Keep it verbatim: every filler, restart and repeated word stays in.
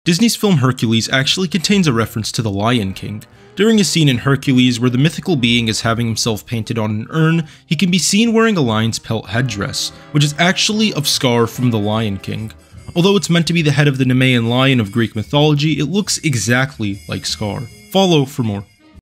Disney's film Hercules actually contains a reference to the Lion King. During a scene in Hercules where the mythical being is having himself painted on an urn, he can be seen wearing a lion's pelt headdress, which is actually of Scar from the Lion King. Although it's meant to be the head of the Nemean lion of Greek mythology, it looks exactly like Scar. Follow for more.